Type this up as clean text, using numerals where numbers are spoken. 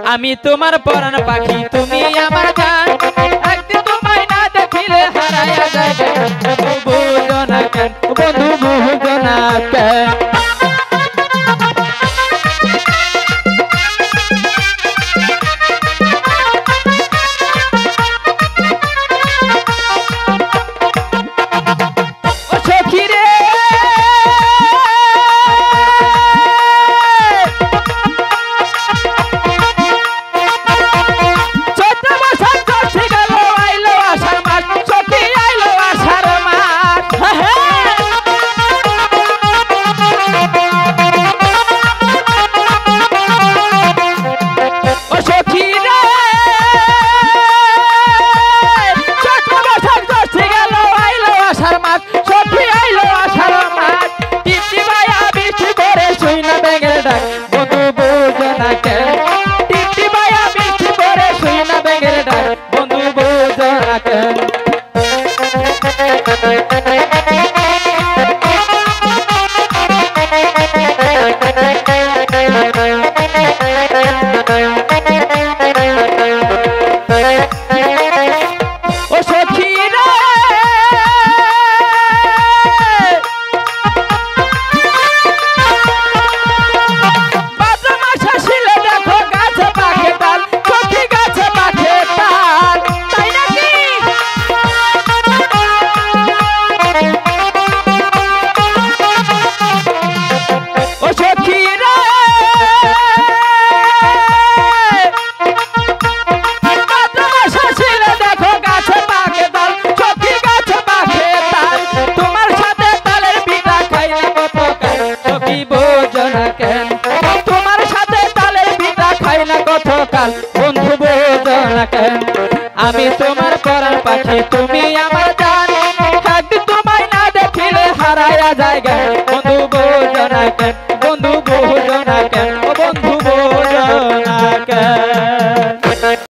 আমি তোমার পরাণ পাখি তুমি আমার জান একদিন তোমায় না দেখিলে হারায়া যাবে বন্ধু বুঝো না কেন বন্ধু বুঝো না কেন বন্ধু বুঝো না কেন আমি তোমার পরাণ পাখি তুমি আমার জান একদিন তোমায় না দেখিলে হারায়া যায় বন্ধু বুঝো না কেন বন্ধু